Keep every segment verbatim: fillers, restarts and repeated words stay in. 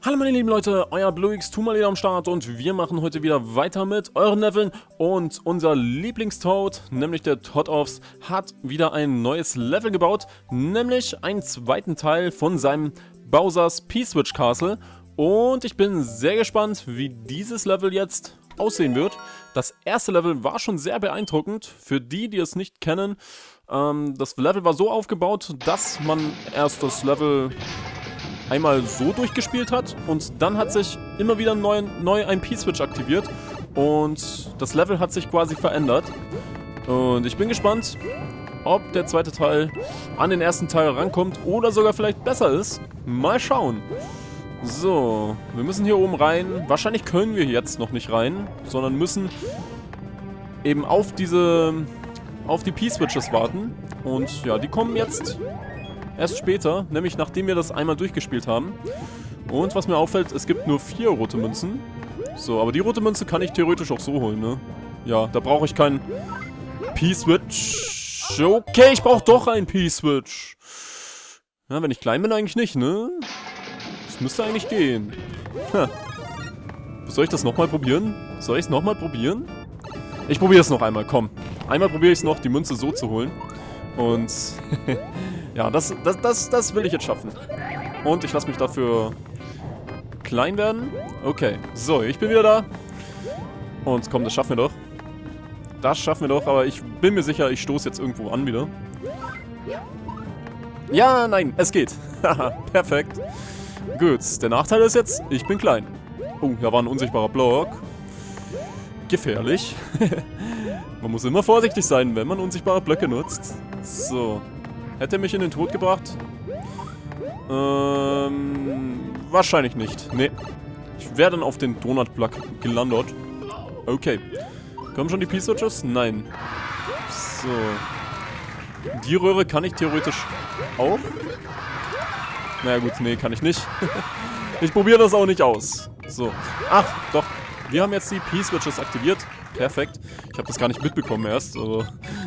Hallo meine lieben Leute, euer BlueX zwei mal wieder am Start und wir machen heute wieder weiter mit euren Leveln und unser Lieblingstoad, nämlich der Todoffs, hat wieder ein neues Level gebaut, nämlich einen zweiten Teil von seinem Bowser's P-Switch Castle und ich bin sehr gespannt, wie dieses Level jetzt aussehen wird. Das erste Level war schon sehr beeindruckend, für die, die es nicht kennen. Ähm, das Level war so aufgebaut, dass man erst das Level einmal so durchgespielt hat und dann hat sich immer wieder neu, neu ein P-Switch aktiviert und das Level hat sich quasi verändert. Und ich bin gespannt, ob der zweite Teil an den ersten Teil rankommt oder sogar vielleicht besser ist. Mal schauen. So, wir müssen hier oben rein. Wahrscheinlich können wir jetzt noch nicht rein, sondern müssen eben auf diese, auf die P-Switches warten. Und ja, die kommen jetzt erst später, nämlich nachdem wir das einmal durchgespielt haben. Und was mir auffällt, es gibt nur vier rote Münzen. So, aber die rote Münze kann ich theoretisch auch so holen, ne? Ja, da brauche ich keinen P-Switch. Okay, ich brauche doch einen P-Switch. Ja, wenn ich klein bin, eigentlich nicht, ne? Das müsste eigentlich gehen. Ha. Soll ich das nochmal probieren? Soll ich es nochmal probieren? Ich probiere es noch einmal, komm. Einmal probiere ich es noch, die Münze so zu holen. Und ja, das, das, das, das will ich jetzt schaffen. Und ich lasse mich dafür klein werden. Okay, so, ich bin wieder da. Und komm, das schaffen wir doch. Das schaffen wir doch, aber ich bin mir sicher, ich stoße jetzt irgendwo an wieder. Ja, nein, es geht. Haha, perfekt. Gut, der Nachteil ist jetzt, ich bin klein. Oh, da war ein unsichtbarer Block. Gefährlich. Man muss immer vorsichtig sein, wenn man unsichtbare Blöcke nutzt. So. Hätte er mich in den Tod gebracht? Ähm, wahrscheinlich nicht. Nee. Ich wäre dann auf den Donut-Block gelandet. Okay. Kommen schon die P-Switches? Nein. So. Die Röhre kann ich theoretisch auch. Naja gut, nee, kann ich nicht. Ich probiere das auch nicht aus. So. Ach, doch. Wir haben jetzt die P-Switches aktiviert. Perfekt. Ich habe das gar nicht mitbekommen erst. Also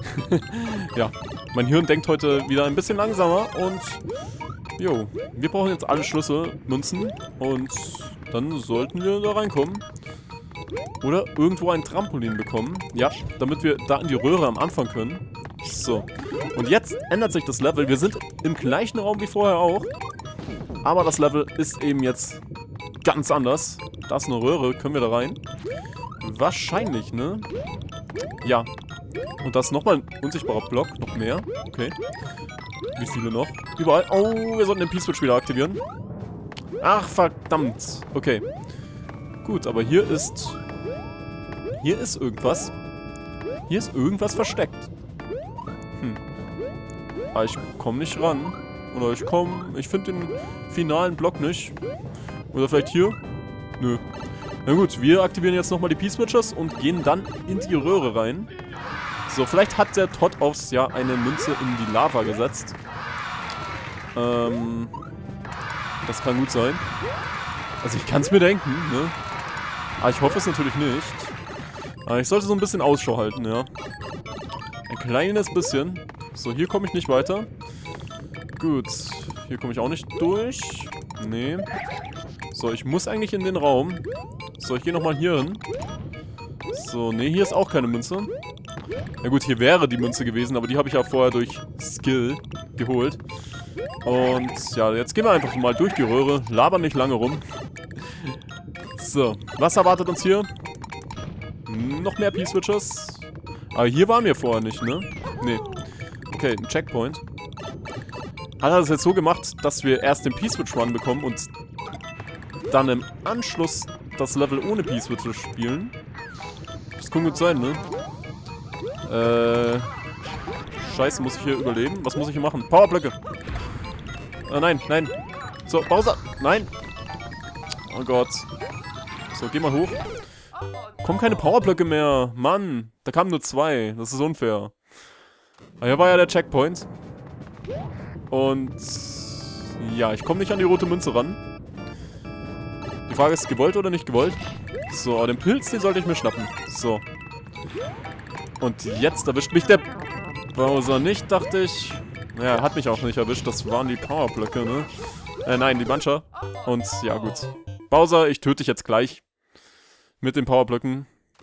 ja, mein Hirn denkt heute wieder ein bisschen langsamer. Und jo, wir brauchen jetzt alle Schlüssel, Münzen. Und dann sollten wir da reinkommen. Oder irgendwo ein Trampolin bekommen. Ja, damit wir da in die Röhre am Anfang können. So. Und jetzt ändert sich das Level. Wir sind im gleichen Raum wie vorher auch. Aber das Level ist eben jetzt ganz anders. Da ist eine Röhre. Können wir da rein? Wahrscheinlich, ne? Ja. Und da ist nochmal ein unsichtbarer Block. Noch mehr. Okay. Wie viele noch? Überall. Oh, wir sollten den P-Switch wieder aktivieren. Ach, verdammt. Okay. Gut, aber hier ist... Hier ist irgendwas. Hier ist irgendwas versteckt. Hm. Aber ich komme nicht ran. Oder ich komme... Ich finde den finalen Block nicht. Oder vielleicht hier? Nö. Na gut, wir aktivieren jetzt nochmal die P-Switches und gehen dann in die Röhre rein. So, vielleicht hat der Todoffs ja eine Münze in die Lava gesetzt. Ähm... Das kann gut sein. Also ich kann es mir denken, ne? Aber ich hoffe es natürlich nicht. Aber ich sollte so ein bisschen Ausschau halten, ja. Ein kleines bisschen. So, hier komme ich nicht weiter. Gut. Hier komme ich auch nicht durch. Nee. So, ich muss eigentlich in den Raum. So, ich gehe nochmal hier hin. So, nee, hier ist auch keine Münze. Na gut, hier wäre die Münze gewesen, aber die habe ich ja vorher durch Skill geholt. Und ja, jetzt gehen wir einfach mal durch die Röhre. Labern nicht lange rum. So, was erwartet uns hier? Noch mehr P-Switches. Aber hier waren wir vorher nicht, ne? Nee. Okay, ein Checkpoint. Hat er das jetzt so gemacht, dass wir erst den P-Switch-Run bekommen und dann im Anschluss das Level ohne P-Switches spielen? Das kann gut sein, ne? Äh... Scheiße, muss ich hier überleben? Was muss ich hier machen? Powerblöcke! Äh, nein, nein. So, Bowser! Nein! Oh Gott. So, geh mal hoch. Kommen keine Powerblöcke mehr. Mann, da kamen nur zwei. Das ist unfair. Aber hier war ja der Checkpoint. Und ja, ich komme nicht an die rote Münze ran. Die Frage ist, gewollt oder nicht gewollt? So, aber den Pilz, den sollte ich mir schnappen. So. Und jetzt erwischt mich der Bowser nicht, dachte ich. Naja, er hat mich auch nicht erwischt. Das waren die Powerblöcke, ne? Äh, nein, die Mancha. Und ja, gut. Bowser, ich töte dich jetzt gleich. Mit den Powerblöcken.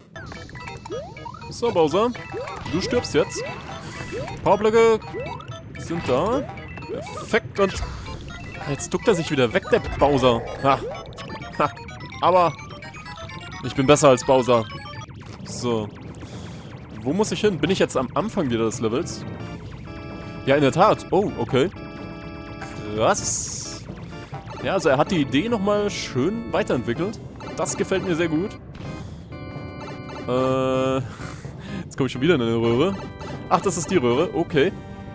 So, Bowser. Du stirbst jetzt. Powerblöcke sind da. Perfekt. Und jetzt duckt er sich wieder weg, der Bowser. Ha. Ha. Aber ich bin besser als Bowser. So. Wo muss ich hin? Bin ich jetzt am Anfang wieder des Levels? Ja, in der Tat. Oh, okay. Krass. Ja, also er hat die Idee nochmal schön weiterentwickelt. Das gefällt mir sehr gut. Äh, jetzt komme ich schon wieder in eine Röhre. Ach, das ist die Röhre. Okay.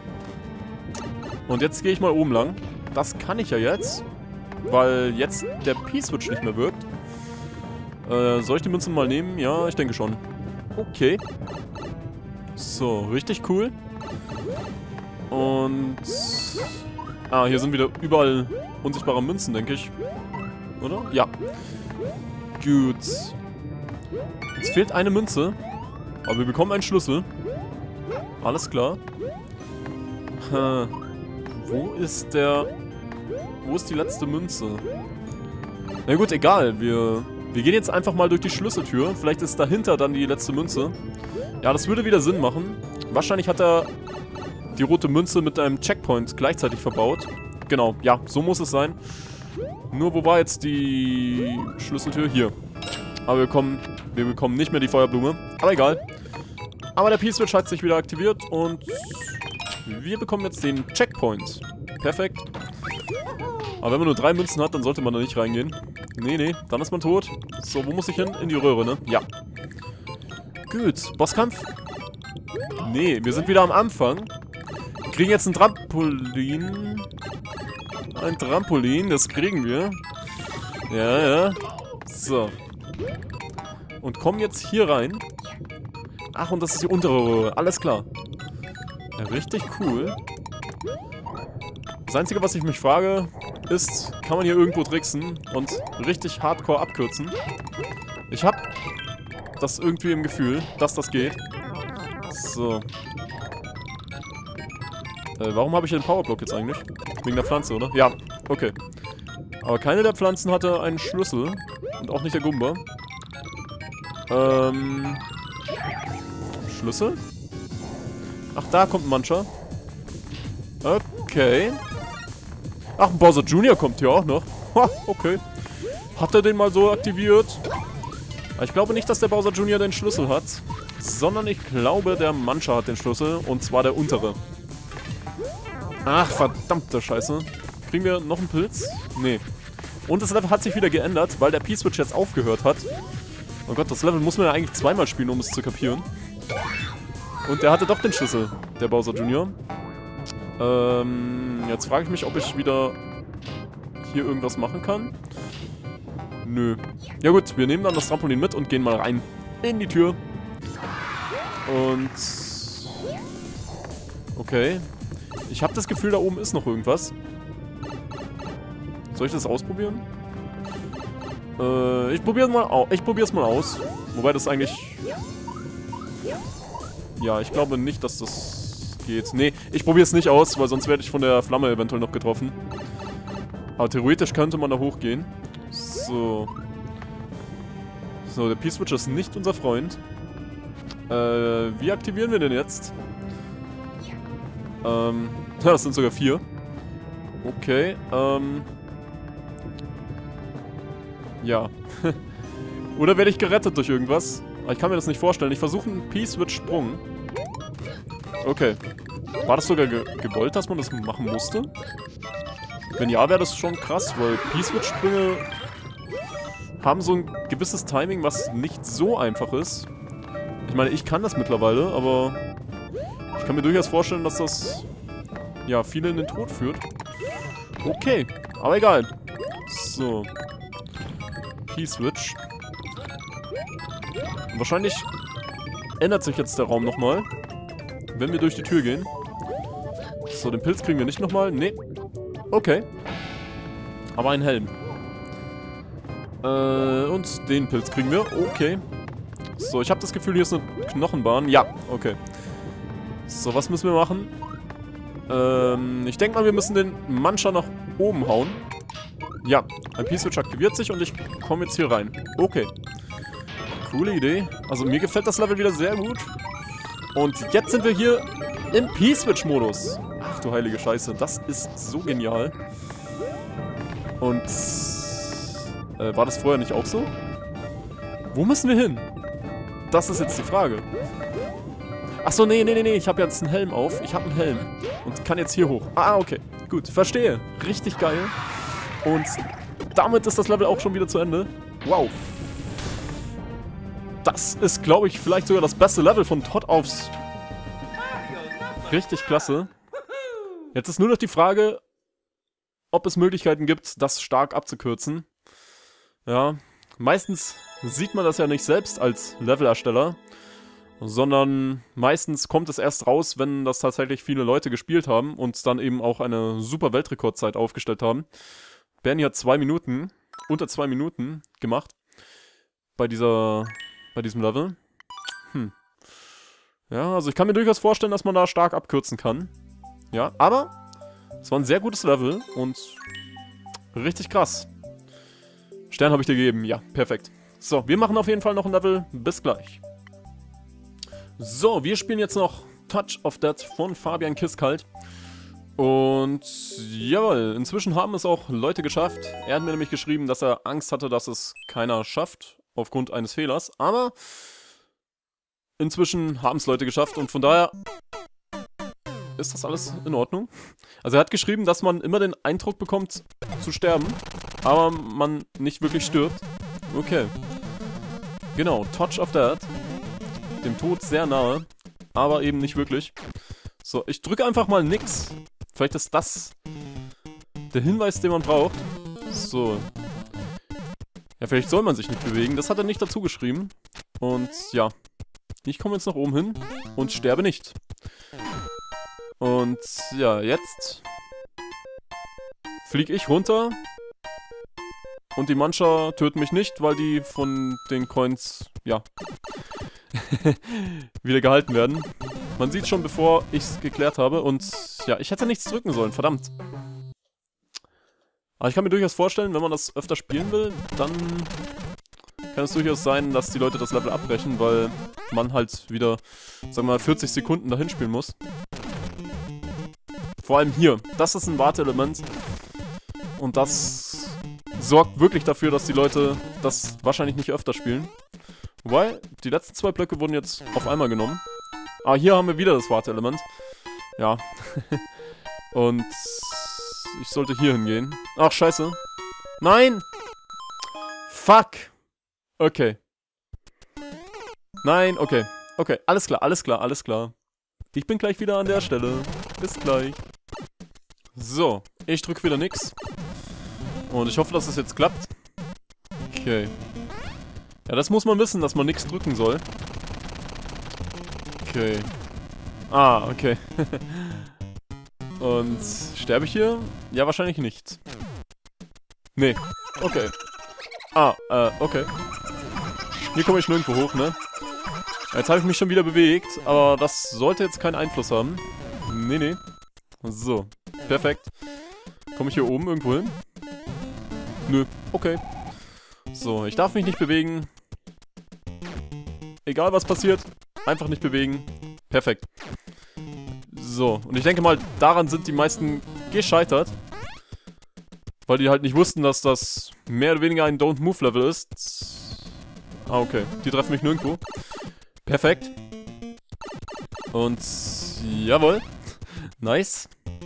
Und jetzt gehe ich mal oben lang. Das kann ich ja jetzt. Weil jetzt der P-Switch nicht mehr wirkt. Äh, soll ich die Münzen mal nehmen? Ja, ich denke schon. Okay. So, richtig cool. Und... Ah, hier sind wieder überall unsichtbare Münzen, denke ich. Oder? Ja. Gut. Jetzt fehlt eine Münze. Aber wir bekommen einen Schlüssel. Alles klar. Hm. Wo ist der... Wo ist die letzte Münze? Na gut, egal. Wir, wir gehen jetzt einfach mal durch die Schlüsseltür. Vielleicht ist dahinter dann die letzte Münze. Ja, das würde wieder Sinn machen. Wahrscheinlich hat er die rote Münze mit einem Checkpoint gleichzeitig verbaut. Genau, ja, so muss es sein. Nur, wo war jetzt die Schlüsseltür? Hier. Aber wir, kommen, wir bekommen nicht mehr die Feuerblume. Aber egal. Aber der P-Switch hat sich wieder aktiviert und wir bekommen jetzt den Checkpoint. Perfekt. Aber wenn man nur drei Münzen hat, dann sollte man da nicht reingehen. Nee, nee, dann ist man tot. So, wo muss ich hin? In die Röhre, ne? Ja. Gut, Bosskampf? Nee, wir sind wieder am Anfang. Wir kriegen jetzt ein Trampolin. Ein Trampolin, das kriegen wir. Ja, ja. So. Und kommen jetzt hier rein. Ach, und das ist die untere Röhre. Alles klar. Ja, richtig cool. Das Einzige, was ich mich frage, ist, kann man hier irgendwo tricksen und richtig hardcore abkürzen? Ich habe das irgendwie im Gefühl, dass das geht. So. Äh, warum habe ich den Powerblock jetzt eigentlich? Wegen der Pflanze, oder? Ja, okay. Aber keine der Pflanzen hatte einen Schlüssel. Und auch nicht der Gumba. Ähm... Schlüssel? Ach, da kommt ein Mancha. Okay. Ach, ein Bowser Junior kommt hier auch noch. Ha, okay. Hat er den mal so aktiviert? Ich glaube nicht, dass der Bowser Junior den Schlüssel hat. Sondern ich glaube, der Mancha hat den Schlüssel. Und zwar der untere. Ach, verdammte Scheiße. Kriegen wir noch einen Pilz? Nee. Und das Level hat sich wieder geändert, weil der P-Switch jetzt aufgehört hat. Oh Gott, das Level muss man ja eigentlich zweimal spielen, um es zu kapieren. Und der hatte doch den Schlüssel, der Bowser Junior. Ähm, jetzt frage ich mich, ob ich wieder hier irgendwas machen kann. Nö. Ja gut, wir nehmen dann das Trampolin mit und gehen mal rein in die Tür. Und... Okay. Ich habe das Gefühl, da oben ist noch irgendwas. Soll ich das ausprobieren? Äh, ich probiere mal au ich probier's mal aus. Wobei das eigentlich... Ja, ich glaube nicht, dass das geht. Nee, ich probiere es nicht aus, weil sonst werde ich von der Flamme eventuell noch getroffen. Aber theoretisch könnte man da hochgehen. So. So, der P-Switch ist nicht unser Freund. Äh, wie aktivieren wir den jetzt? Ähm, ja, das sind sogar vier. Okay, ähm... Ja. Oder werde ich gerettet durch irgendwas? Aber ich kann mir das nicht vorstellen. Ich versuche einen P-Switch-Sprung. Okay. War das sogar ge gewollt, dass man das machen musste? Wenn ja, wäre das schon krass, weil P-Switch-Sprünge haben so ein gewisses Timing, was nicht so einfach ist. Ich meine, ich kann das mittlerweile, aber ich kann mir durchaus vorstellen, dass das ja viele in den Tod führt. Okay, aber egal. So. P-Switch. Wahrscheinlich ändert sich jetzt der Raum nochmal, wenn wir durch die Tür gehen. So, den Pilz kriegen wir nicht nochmal. Nee. Okay. Aber einen Helm. Äh, und den Pilz kriegen wir. Okay. So, ich habe das Gefühl, hier ist eine Knochenbahn. Ja, okay. So, was müssen wir machen? Ähm, ich denke mal, wir müssen den Mancha nach oben hauen. Ja, ein P-Switch aktiviert sich und ich komme jetzt hier rein. Okay. Coole Idee. Also mir gefällt das Level wieder sehr gut. Und jetzt sind wir hier im P-Switch-Modus. Ach du heilige Scheiße, das ist so genial. Und äh, war das vorher nicht auch so? Wo müssen wir hin? Das ist jetzt die Frage. Achso, nee, nee, nee, nee, ich habe jetzt einen Helm auf. Ich habe einen Helm und kann jetzt hier hoch. Ah, okay, gut, verstehe. Richtig geil. Und damit ist das Level auch schon wieder zu Ende. Wow. Das ist, glaube ich, vielleicht sogar das beste Level von Todd aufs. Richtig klasse. Jetzt ist nur noch die Frage, ob es Möglichkeiten gibt, das stark abzukürzen. Ja, meistens sieht man das ja nicht selbst als Levelersteller, sondern meistens kommt es erst raus, wenn das tatsächlich viele Leute gespielt haben und dann eben auch eine super Weltrekordzeit aufgestellt haben. Bernie hat zwei Minuten, unter zwei Minuten gemacht bei dieser, bei diesem Level. Hm. Ja, also ich kann mir durchaus vorstellen, dass man da stark abkürzen kann. Ja, aber es war ein sehr gutes Level und richtig krass. Stern habe ich dir gegeben, ja, perfekt. So, wir machen auf jeden Fall noch ein Level. Bis gleich. So, wir spielen jetzt noch Touch of Death von Fabian Kisskalt. Und jawohl, inzwischen haben es auch Leute geschafft. Er hat mir nämlich geschrieben, dass er Angst hatte, dass es keiner schafft, aufgrund eines Fehlers. Aber inzwischen haben es Leute geschafft und von daher ist das alles in Ordnung. Also er hat geschrieben, dass man immer den Eindruck bekommt, zu sterben, aber man nicht wirklich stirbt. Okay. Genau, Touch of Death. Dem Tod sehr nahe, aber eben nicht wirklich. So, ich drücke einfach mal nix. Vielleicht ist das der Hinweis, den man braucht. So. Ja, vielleicht soll man sich nicht bewegen. Das hat er nicht dazu geschrieben. Und ja, ich komme jetzt nach oben hin und sterbe nicht. Und ja, jetzt fliege ich runter. Und die Mancher töten mich nicht, weil die von den Coins, ja, wieder gehalten werden. Man sieht schon, bevor ich es geklärt habe. Und ja, ich hätte nichts drücken sollen, verdammt. Aber ich kann mir durchaus vorstellen, wenn man das öfter spielen will, dann kann es durchaus sein, dass die Leute das Level abbrechen, weil man halt wieder, sagen wir mal, vierzig Sekunden dahin spielen muss. Vor allem hier. Das ist ein Warteelement. Und das sorgt wirklich dafür, dass die Leute das wahrscheinlich nicht öfter spielen. Wobei, die letzten zwei Blöcke wurden jetzt auf einmal genommen. Ah, hier haben wir wieder das Warteelement. Ja. Und ich sollte hier hingehen. Ach, scheiße. Nein! Fuck! Okay. Nein, okay. Okay, alles klar, alles klar, alles klar. Ich bin gleich wieder an der Stelle. Bis gleich. So, ich drücke wieder nix. Und ich hoffe, dass es jetzt klappt. Okay. Ja, das muss man wissen, dass man nichts drücken soll. Okay. Ah, okay. Und sterbe ich hier? Ja, wahrscheinlich nicht. Nee. Okay. Ah, äh, okay. Hier komme ich nirgendwo hoch, ne? Jetzt habe ich mich schon wieder bewegt, aber das sollte jetzt keinen Einfluss haben. Nee, nee. So, perfekt. Komme ich hier oben irgendwo hin? Nö, okay. So, ich darf mich nicht bewegen. Egal was passiert, einfach nicht bewegen. Perfekt. So, und ich denke mal, daran sind die meisten gescheitert. Weil die halt nicht wussten, dass das mehr oder weniger ein Don't-Move-Level ist. Ah, okay. Die treffen mich nirgendwo. Perfekt. Und jawohl. Nice.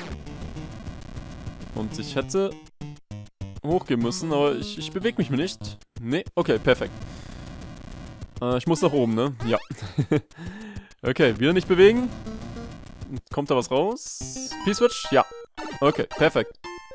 Und ich hätte hochgehen müssen, aber ich, ich bewege mich nicht. Nee, okay, perfekt. Äh, ich muss nach oben, ne? Ja. Okay, wieder nicht bewegen. Kommt da was raus? P-Switch? Ja. Okay, perfekt.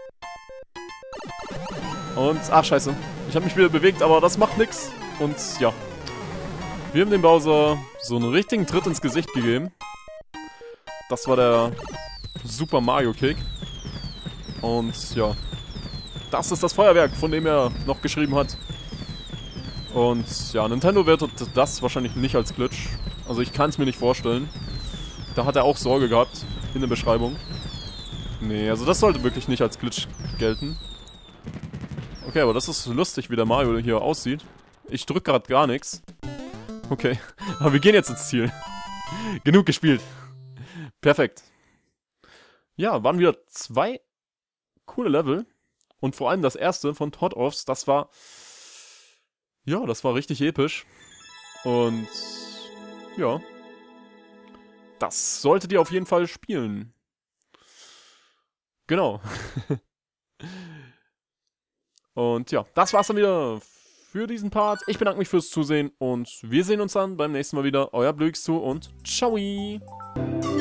Und, ach scheiße. Ich habe mich wieder bewegt, aber das macht nix. Und ja. Wir haben dem Bowser so einen richtigen Tritt ins Gesicht gegeben. Das war der Super Mario Kick. Und ja. Das ist das Feuerwerk, von dem er noch geschrieben hat. Und ja, Nintendo wertet das wahrscheinlich nicht als Glitch. Also ich kann es mir nicht vorstellen. Da hat er auch Sorge gehabt in der Beschreibung. Nee, also das sollte wirklich nicht als Glitch gelten. Okay, aber das ist lustig, wie der Mario hier aussieht. Ich drück gerade gar nichts. Okay, aber wir gehen jetzt ins Ziel. Genug gespielt. Perfekt. Ja, waren wieder zwei coole Level. Und vor allem das erste von Todd Offs, das war... Ja, das war richtig episch. Und... Ja. Das solltet ihr auf jeden Fall spielen. Genau. Und ja, das war's dann wieder für diesen Part. Ich bedanke mich fürs Zusehen und wir sehen uns dann beim nächsten Mal wieder. Euer Blöxtu und ciao!